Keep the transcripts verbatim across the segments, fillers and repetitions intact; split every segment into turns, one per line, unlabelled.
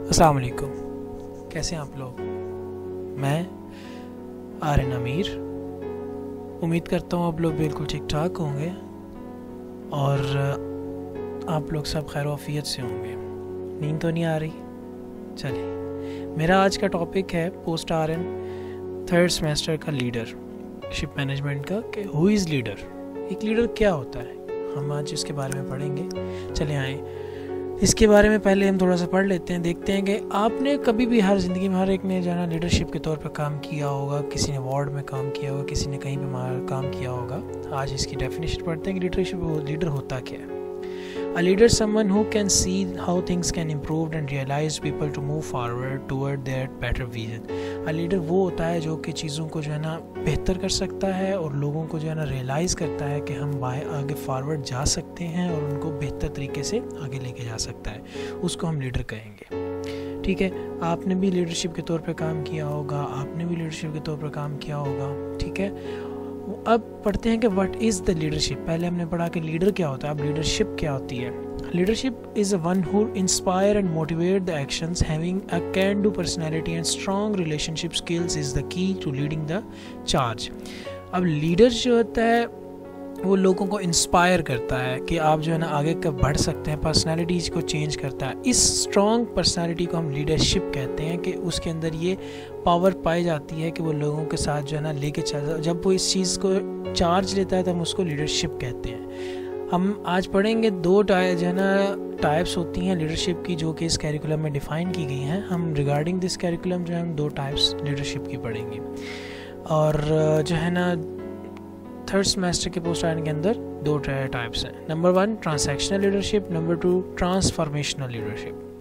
अस्सलाम वालेकुम, कैसे हैं आप लोग। मैं आर्यन अमीर उम्मीद करता हूँ आप लोग बिल्कुल ठीक ठाक होंगे और आप लोग सब खैर आफियत से होंगे। नींद तो नहीं आ रही? चलिए, मेरा आज का टॉपिक है पोस्ट आर्यन थर्ड सेमेस्टर का लीडरशिप मैनेजमेंट का कि हु इज़ लीडर, एक लीडर क्या होता है। हम आज इसके बारे में पढ़ेंगे। चले आए इसके बारे में पहले हम थोड़ा सा पढ़ लेते हैं, देखते हैं कि आपने कभी भी हर ज़िंदगी में हर एक ने जो है ना लीडरशिप के तौर पर काम किया होगा, किसी ने वार्ड में काम किया होगा, किसी ने कहीं पे काम किया होगा। आज इसकी डेफिनेशन पढ़ते हैं कि लीडरशिप लीडर होता क्या है। A leader is someone who can see how things can improve and realize people to move forward toward their better vision. A leader वो होता है जो कि चीज़ों को जो है ना बेहतर कर सकता है और लोगों को जो है ना रियलाइज़ करता है कि हम बाहर आगे फॉरवर्ड जा सकते हैं और उनको बेहतर तरीके से आगे लेके जा सकता है। उसको हम लीडर कहेंगे। ठीक है, आपने भी लीडरशिप के तौर पे काम किया होगा, आपने भी लीडरशिप के तौर पे काम किया होगा। ठीक है, अब पढ़ते हैं कि व्हाट इज़ द लीडरशिप। पहले हमने पढ़ा कि लीडर क्या होता है, अब लीडरशिप क्या होती है। Leadership is a one who inspire and motivate the actions, having a can do personality and strong relationship skills is the key to leading the charge. अब लीडर जो होता है वो लोगों को इंस्पायर करता है कि आप जो है ना आगे कब बढ़ सकते हैं, पर्सनालिटीज़ को चेंज करता है। इस स्ट्रॉन्ग पर्सनालिटी को हम लीडरशिप कहते हैं कि उसके अंदर ये पावर पाई जाती है कि वो लोगों के साथ जो है ना लेके चल, जब वो इस चीज़ को चार्ज लेता है तो हम उसको लीडरशिप कहते हैं। हम आज पढ़ेंगे दो टाइप जो है ना टाइप्स होती हैं लीडरशिप की जो कि इस कैरिकुलम में डिफ़ाइन की गई हैं। हम रिगार्डिंग दिस कैरिकुलम जो है हम दो टाइप्स लीडरशिप की पढ़ेंगे और जो है ना थर्ड सेमेस्टर के पोस्ट आर्यन के अंदर दो टाइप्स हैं। Number one transactional leadership, number two transformational leadership.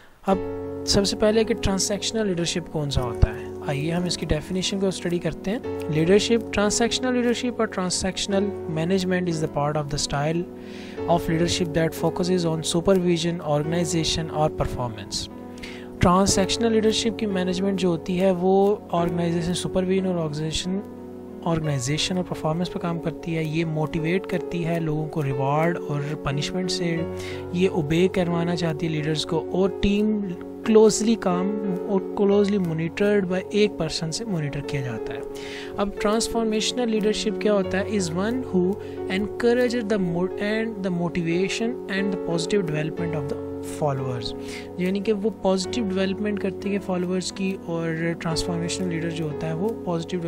अब सबसे पहले कि ट्रांसैक्शनल लीडरशिप कौन सा होता है, आइए हम इसकी डेफिनेशन को स्टडी करते हैं। लीडरशिप, ट्रांसैक्शनल लीडरशिप और transactional management is the part of the style of leadership that focuses on supervision, organization और परफॉर्मेंस। ट्रांसैक्शनल लीडरशिप की मैनेजमेंट जो होती है वो ऑर्गेनाइजेशन, सुपरविजन और ऑर्गेनाइजेशन ऑर्गेनाइजेशन और परफॉर्मेंस पर काम करती है। ये मोटिवेट करती है लोगों को रिवार्ड और पनिशमेंट से, ये ओबे करवाना चाहती है लीडर्स को, और टीम क्लोजली काम और क्लोजली मोनिटर्ड बाय एक पर्सन से मोनिटर किया जाता है। अब ट्रांसफॉर्मेशनल लीडरशिप क्या होता है, is one who encourage the and the motivation and the positive development of the followers, यानी कि वो पॉजिटिव डेवलपमेंट करती है फॉलोअर्स की। और ट्रांसफॉर्मेशनल लीडर जो होता है वो पॉजिटिव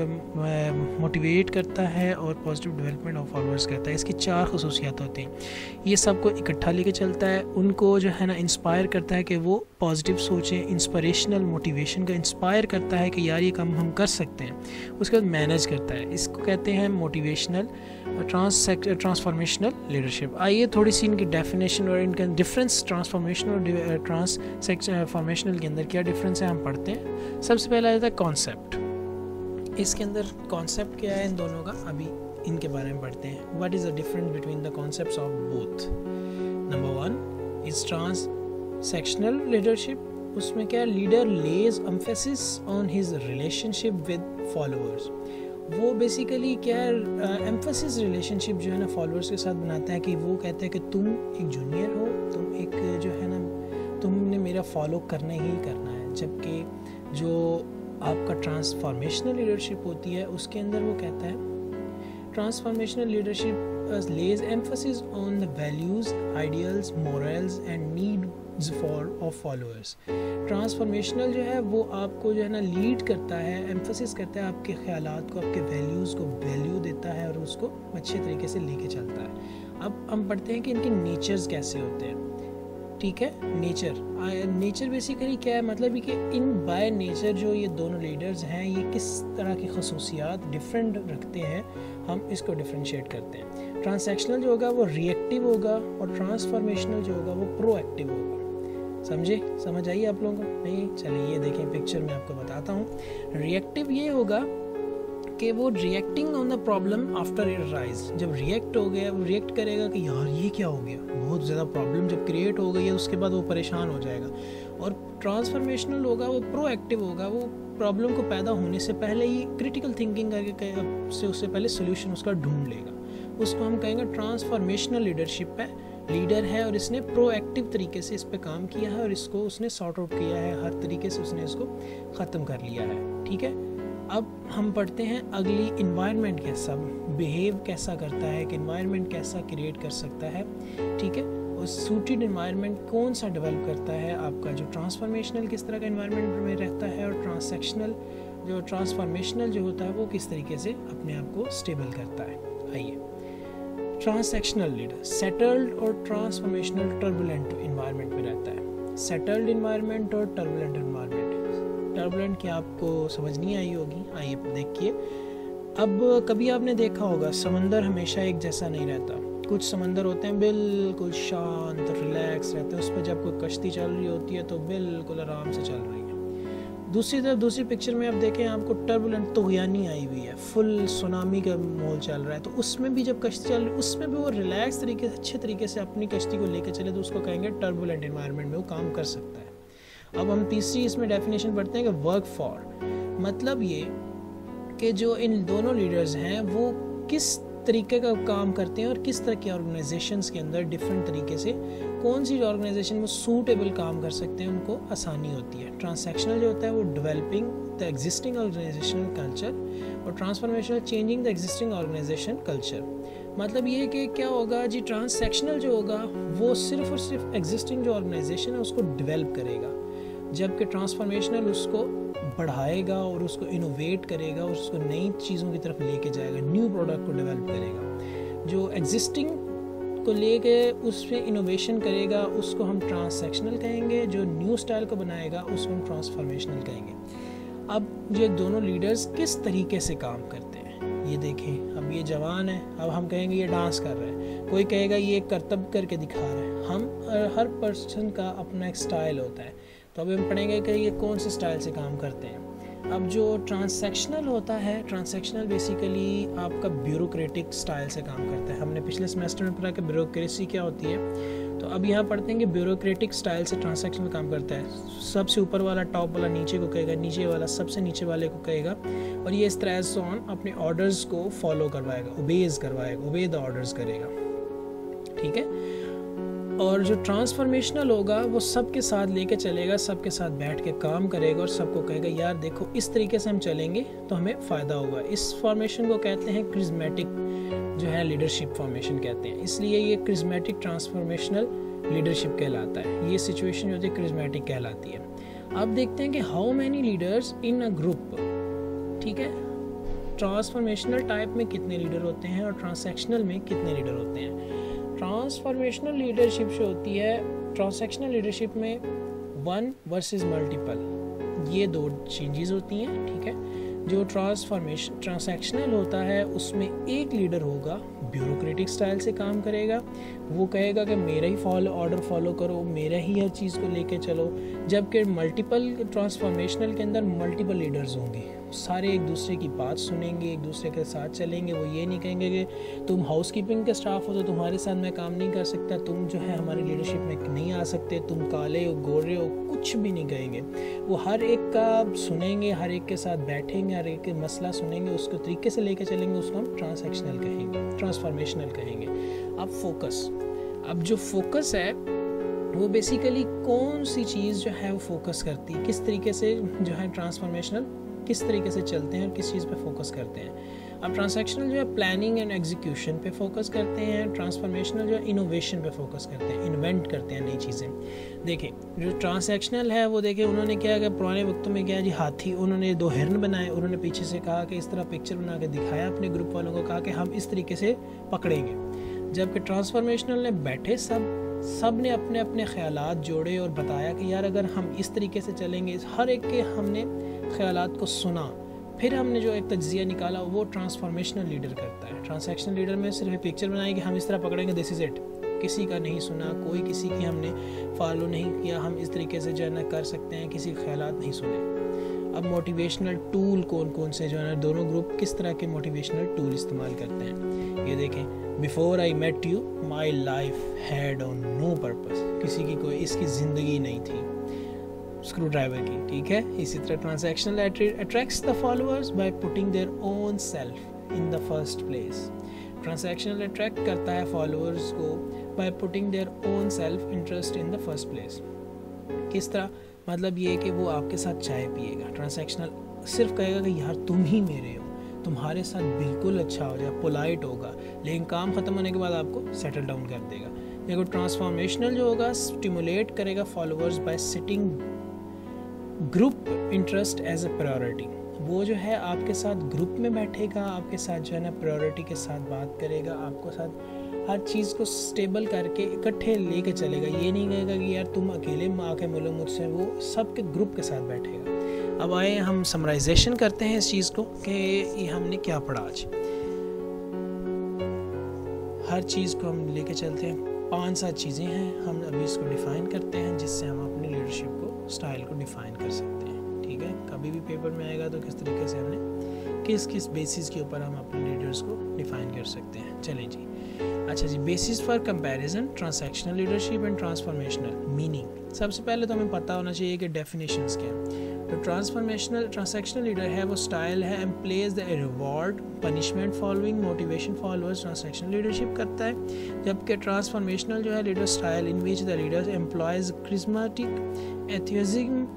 मोटिवेट करता है और पॉजिटिव डेवलपमेंट ऑफ फॉलोअर्स करता है। इसकी चार खसूसियात होती हैं। ये सबको इकट्ठा लेके चलता है, उनको जो है ना इंस्पायर करता है कि वो पॉजिटिव सोचें, इंस्पिरेशनल मोटिवेशन का इंस्पायर करता है कि यार ये काम हम कर सकते हैं। उसके बाद मैनेज करता है, इसको कहते हैं मोटिवेशनल ट्रांस ट्रांसफॉर्मेशनल लीडरशिप। आइए थोड़ी सी इनकी डेफिनेशन और इनका डिफरेंस ट्रांसफॉर्मेशनल और ट्रांसफॉर्मेशनल के अंदर क्या डिफरेंस है हम पढ़ते हैं। सबसे पहला आता है कॉन्सेप्ट। इसके अंदर कॉन्सेप्ट क्या है इन दोनों का, अभी इनके बारे में पढ़ते हैं। What is the difference between the concepts of both. Number one is transactional leadership. उसमें क्या leader lays emphasis on his relationship with followers. वो बेसिकली क्या है, एम्फेसिस रिलेशनशिप जो है ना फॉलोअर्स के साथ बनाता है कि वो कहता है कि तुम एक जूनियर हो, तुम एक जो है ना तुमने मेरा फॉलो करना ही करना है। जबकि जो आपका ट्रांसफॉर्मेशनल लीडरशिप होती है उसके अंदर वो कहता है transformational leadership lays emphasis on the values, ideals, morals and needs for of followers. Transformational जो है वो आपको जो है ना लीड करता है, एम्फेसिस करता है आपके ख्यालात को, आपके वैल्यूज़ को वैल्यू देता है और उसको अच्छे तरीके से लेके चलता है। अब हम पढ़ते हैं कि इनके नेचर्स कैसे होते हैं। ठीक है, नेचर नेचर बेसिकली क्या है, मतलब कि इन बाय नेचर जो ये दोनों लीडर्स हैं ये किस तरह की खसूसियात डिफरेंट रखते हैं, हम इसको डिफ्रेंशिएट करते हैं। ट्रांसैक्शनल जो होगा वो रिएक्टिव होगा और ट्रांसफॉर्मेशनल जो होगा वो प्रोएक्टिव होगा। समझे, समझ आइए आप लोगों को नहीं? चलिए ये देखें पिक्चर में आपको बताता हूँ। रिएक्टिव ये होगा कि वो reacting on the problem after it rise. जब रिएक्ट हो गया वो रिएक्ट करेगा कि यार ये क्या हो गया, बहुत ज़्यादा प्रॉब्लम जब क्रिएट हो गई है उसके बाद वो परेशान हो जाएगा। और ट्रांसफॉर्मेशनल होगा वो प्रोएक्टिव होगा, वो प्रॉब्लम को पैदा होने से पहले ही क्रिटिकल थिंकिंग करके से उससे पहले सोल्यूशन उसका ढूंढ लेगा। उसको हम कहेंगे ट्रांसफॉर्मेशनल लीडरशिप है लीडर है और इसने प्रोएक्टिव तरीके से इस पे काम किया है और इसको उसने सॉर्ट आउट किया है, हर तरीके से उसने इसको ख़त्म कर लिया है, ठीक है। अब हम पढ़ते हैं अगली, इन्वायरमेंट कैसा बिहेव कैसा करता है, कि इन्वायरमेंट कैसा क्रिएट कर सकता है, ठीक है। और सूटेड इन्वायरमेंट कौन सा डेवलप करता है आपका, जो ट्रांसफॉर्मेशनल किस तरह का इन्वायरमेंट में रहता है, और ट्रांससेक्शनल जो ट्रांसफॉर्मेशनल जो होता है वो किस तरीके से अपने आप को स्टेबल करता है। आइए, ट्रांससेक्शनल लीडर सेटल्ड और ट्रांसफॉर्मेशनल टर्बुलेंट इन्वायरमेंट में रहता है। सेटल्ड इन्वायरमेंट और टर्बुलेंट इन्वायरमेंट, टर्बुलेंट की आपको समझ नहीं आई होगी, आइए देखिए। अब कभी आपने देखा होगा समंदर हमेशा एक जैसा नहीं रहता, कुछ समंदर होते हैं बिल्कुल शांत रिलैक्स रहते हैं, उस पर जब कोई कश्ती चल रही होती है तो बिल्कुल आराम से चल रही है। दूसरी तरफ दूसरी पिक्चर में आप देखें आपको टर्बुलेंट तूफ़ानी आई हुई है, फुल सुनामी का माहौल चल रहा है, तो उसमें भी जब कश्ती चल रही है उसमें भी वो रिलैक्स तरीके से अच्छे तरीके से अपनी कश्ती को लेकर चले तो उसको कहेंगे टर्बुलेंट इन्वायरमेंट में वो काम कर सकता है। अब हम तीसरी इसमें डेफिनेशन पढ़ते हैं कि वर्क फॉर, मतलब ये कि जो इन दोनों लीडर्स हैं वो किस तरीके का काम करते हैं और किस तरह की ऑर्गेनाइजेशंस के अंदर डिफरेंट तरीके से कौन सी ऑर्गेनाइजेशन में सूटेबल काम कर सकते हैं, उनको आसानी होती है। ट्रांससेक्शनल जो होता है वो developing the existing organizational culture और transformational changing the existing organization culture. मतलब ये कि क्या होगा जी, ट्रांससेक्शनल जो होगा वो सिर्फ और सिर्फ एग्जिस्टिंग जो ऑर्गेनाइजेशन है उसको डेवलप करेगा, जबकि ट्रांसफॉर्मेशनल उसको बढ़ाएगा और उसको इनोवेट करेगा और उसको नई चीज़ों की तरफ लेके जाएगा, न्यू प्रोडक्ट को डेवलप करेगा। जो एग्जिस्टिंग को लेके उस पर इनोवेशन करेगा उसको हम ट्रांससेक्शनल कहेंगे, जो न्यू स्टाइल को बनाएगा उसको हम ट्रांसफॉर्मेशनल कहेंगे। अब ये दोनों लीडर्स किस तरीके से काम करते हैं ये देखें। अब ये जवान है, अब हम कहेंगे ये डांस कर रहा है, कोई कहेगा ये करतब करके दिखा रहा है। हम हर पर्सन का अपना एक स्टाइल होता है, तो अभी हम पढ़ेंगे कि ये कौन से स्टाइल से काम करते हैं। अब जो ट्रांससेक्शनल होता है, ट्रांससेक्शनल बेसिकली आपका ब्यूरोक्रेटिक स्टाइल से काम करता है। हमने पिछले सेमेस्टर में पढ़ा कि ब्यूरोक्रेसी क्या होती है, तो अब यहाँ पढ़ते हैं कि ब्यूरोक्रेटिक स्टाइल से ट्रांससेक्शनल काम करता है। सबसे ऊपर वाला टॉप वाला नीचे को कहेगा, नीचे वाला सबसे नीचे वाले को कहेगा, और ये इस तरह से अपने ऑर्डर्स को फॉलो करवाएगा, ओबेज करवाएगा, ओबे द ऑर्डर्स करेगा, ठीक है। और जो ट्रांसफॉर्मेशनल होगा वो सबके साथ लेके चलेगा, सबके साथ बैठ के काम करेगा और सबको कहेगा यार देखो इस तरीके से हम चलेंगे तो हमें फ़ायदा होगा। इस फॉर्मेशन को कहते हैं क्रिज्मेटिक जो है लीडरशिप फॉर्मेशन कहते हैं, इसलिए ये क्रिज्मेटिक ट्रांसफॉर्मेशनल लीडरशिप कहलाता है। ये सिचुएशन जो होती है क्रिज्मेटिक कहलाती है। अब देखते हैं कि how many leaders in a group, ठीक है। ट्रांसफॉर्मेशनल टाइप में कितने लीडर होते हैं और ट्रांससेक्शनल में कितने लीडर होते हैं। ट्रांसफॉर्मेशनल लीडरशिप जो होती है, ट्रांससेक्शनल लीडरशिप में वन वर्सेस मल्टीपल, ये दो चेंजेस होती हैं, ठीक है। जो ट्रांसफॉर्मेशन ट्रांससेक्शनल होता है उसमें एक लीडर होगा, ब्यूरोक्रेटिक स्टाइल से काम करेगा, वो कहेगा कि मेरा ही फॉलो ऑर्डर फॉलो करो, मेरा ही हर चीज़ को लेके चलो। जबकि मल्टीपल ट्रांसफॉर्मेशनल के अंदर मल्टीपल लीडर्स होंगे, सारे एक दूसरे की बात सुनेंगे, एक दूसरे के साथ चलेंगे। वो ये नहीं कहेंगे कि तुम हाउस कीपिंग के स्टाफ हो तो तुम्हारे साथ मैं काम नहीं कर सकता, तुम जो है हमारी लीडरशिप में नहीं आ सकते, तुम काले हो गोरे हो, कुछ भी नहीं कहेंगे। वो हर एक का सुनेंगे, हर एक के साथ बैठेंगे, हर एक के मसला सुनेंगे, उसको तरीके से लेके चलेंगे, उसको हम ट्रांससेक्शनल कहेंगे, ट्रांसफॉर्मेशनल कहेंगे। अब फोकस, अब जो फोकस है वो बेसिकली कौन सी चीज़ जो है वो फोकस करती है, किस तरीके से जो है ट्रांसफॉर्मेशनल किस तरीके से चलते हैं और किस चीज़ पे फोकस करते हैं। अब ट्रांससेक्शनल जो है प्लानिंग एंड एग्जीक्यूशन पे फोकस करते हैं, ट्रांसफॉर्मेशनल जो है इनोवेशन पे फोकस करते हैं, इन्वेंट करते हैं नई चीज़ें। देखें जो ट्रांससेक्शनल है वो देखें उन्होंने क्या कि पुराने वक्तों में क्या जी हाथी, उन्होंने दो हिरन बनाए, उन्होंने पीछे से कहा कि इस तरह पिक्चर बना के दिखाया, अपने ग्रुप वालों को कहा कि हम इस तरीके से पकड़ेंगे। जबकि ट्रांसफॉर्मेशनल ने बैठे सब सब ने अपने अपने ख्यालात जोड़े और बताया कि यार अगर हम इस तरीके से चलेंगे, हर एक के हमने ख्यालात को सुना, फिर हमने जो एक तज्जिया निकाला वो ट्रांसफॉर्मेशनल लीडर करता है। ट्रांससेक्शनल लीडर में सिर्फ पिक्चर बनाई कि हम इस तरह पकड़ेंगे, दिस इज़ इट, किसी का नहीं सुना, कोई किसी की हमने फॉलो नहीं किया, हम इस तरीके से जो है ना कर सकते हैं, किसी के ख्यालात नहीं सुने। अब मोटिवेशनल टूल कौन कौन से जो है ना दोनों ग्रुप किस तरह के मोटिवेशनल टूल इस्तेमाल करते हैं ये देखें। Before I met you my life had on no purpose, किसी की कोई इसकी ज़िंदगी नहीं थी, स्क्रू ड्राइवर की, ठीक है। इसी तरह transactional attracts the followers by putting their own self in the first place. Transactional attract करता है फॉलोअर्स को by putting their own self interest in the first place. किस तरह, मतलब ये कि वो आपके साथ चाय पिएगा, ट्रांसैक्शनल सिर्फ कहेगा कि यार तुम ही मेरे हो, तुम्हारे साथ बिल्कुल अच्छा हो जाए, पोलाइट होगा, लेकिन काम ख़त्म होने के बाद आपको सेटल डाउन कर देगा। देखो ट्रांसफॉर्मेशनल जो होगा स्टिमुलेट करेगा followers by sitting group interest as a priority. वो जो है आपके साथ ग्रुप में बैठेगा, आपके साथ जो है ना प्रायोरिटी के साथ बात करेगा, आपको साथ हर चीज़ को स्टेबल करके इकट्ठे लेके चलेगा। ये नहीं कहेगा कि यार तुम अकेले आके मिलो मुझसे, वो सबके ग्रुप के साथ बैठेगा। अब आए हम समराइजेशन करते हैं इस चीज़ को कि ये हमने क्या पढ़ा आज। हर चीज़ को हम लेके चलते हैं, पांच सात चीज़ें हैं, हम अभी इसको डिफ़ाइन करते हैं जिससे हम अपनी लीडरशिप को, स्टाइल को डिफ़ाइन कर सकते हैं। ठीक है, कभी भी पेपर में आएगा तो किस तरीके से हमने किस किस बेसिस के ऊपर हम अपने लीडर्स को डिफ़ाइन कर सकते हैं। चलें जी, अच्छा जी, basis for comparison transactional leadership and transformational meaning. सबसे पहले तो हमें पता होना चाहिए कि डेफिनेशंस क्या हैं। तो ट्रांसफॉर्मेशनल ट्रांसैक्शनल लीडर है वो स्टाइल है and plays the reward punishment following motivation followers transactional leadership करता है, जबकि ट्रांसफॉर्मेशनल जो है leader style in which the leader employs charismatic enthusiasm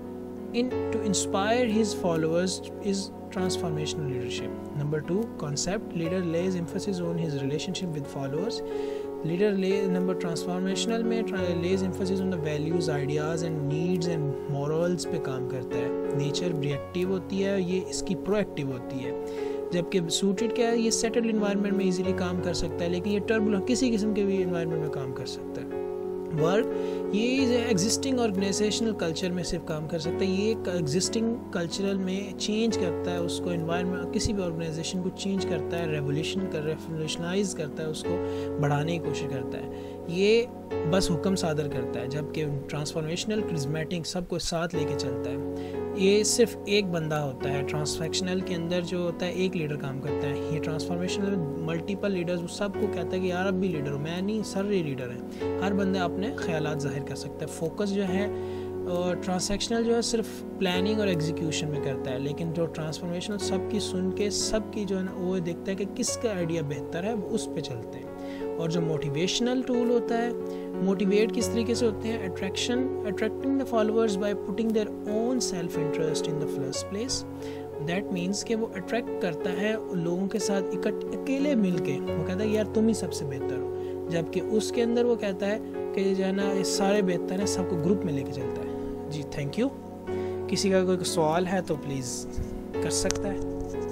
in to inspire his followers is transformational leadership. Number two concept, leader lays emphasis on his relationship with followers. Leader lay number transformational में lays emphasis on the values, ideas and needs and morals पे काम करता है। Nature reactive होती है, ये इसकी proactive होती है, जबकि सूटेड क्या है, ये सेटल्ड इन्वायरमेंट में इजीली काम कर सकता है, लेकिन ये टर्बुलेंट किसी किस्म के भी इन्वायरमेंट में काम कर सकता है। वर्क ये एग्जिस्टिंग ऑर्गेनाइजेशनल कल्चर में सिर्फ काम कर सकता है, ये एग्जिस्टिंग कल्चरल में चेंज करता है उसको, इन्वायरमेंट किसी भी ऑर्गेनाइजेशन को चेंज करता है, रेवोल्यूशन कर रेवोल्यूशनाइज करता है, उसको बढ़ाने की कोशिश करता है, ये बस हुक्म सादर करता है। जबकि ट्रांसफॉर्मेशनल क्रिस्मेटिक सबको साथ लेके चलता है, ये सिर्फ एक बंदा होता है। ट्रांसफैक्शनल के अंदर जो होता है एक लीडर काम करता है, ये ट्रांसफॉर्मेशनल में मल्टीपल लीडर्स, वो सबको कहता है कि यार अब भी लीडर हो, मैं नहीं, सर ये लीडर है। हर बंदा अपने ख्यालात जाहिर कर सकता है। फोकस जो है और ट्रांसैक्शनल जो है सिर्फ प्लानिंग और एग्जीक्यूशन में करता है, लेकिन जो ट्रांसफॉर्मेशनल सबकी सुन के सबकी जो है ना वो देखता है कि किसका आइडिया बेहतर है, वो उस पर चलते हैं। और जो मोटिवेशनल टूल होता है, मोटिवेट किस तरीके से होते हैं, attraction attracting the followers by putting their own self interest in the first place. That means कि वो अट्रैक्ट करता है लोगों के साथ इकट्ठे अकेले मिलके, वो कहता है यार तुम ही सबसे बेहतर हो, जबकि उसके अंदर वो कहता है कि जो है ना ये सारे बेहतर हैं, सबको ग्रुप में लेके चलता है। जी थैंक यू। किसी का कोई सवाल है तो प्लीज़ कर सकता है,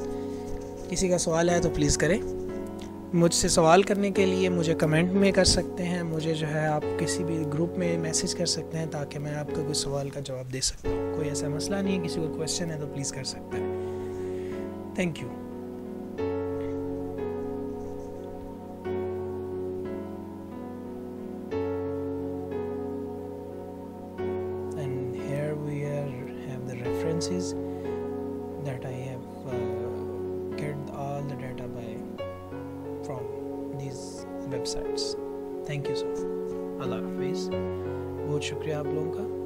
किसी का सवाल है तो प्लीज़ करें। मुझसे सवाल करने के लिए मुझे कमेंट में कर सकते हैं, मुझे जो है आप किसी भी ग्रुप में मैसेज कर सकते हैं ताकि मैं आपका कोई सवाल का जवाब दे सकता हूँ। कोई ऐसा मसला नहीं है, किसी को क्वेश्चन है तो प्लीज़ कर सकते हैं। Thank you. And here we are have the references that I have uh, get all the data by from these websites. Thank you sir. अल्लाह हाफिज़। बहुत शुक्रिया आप लोगों का।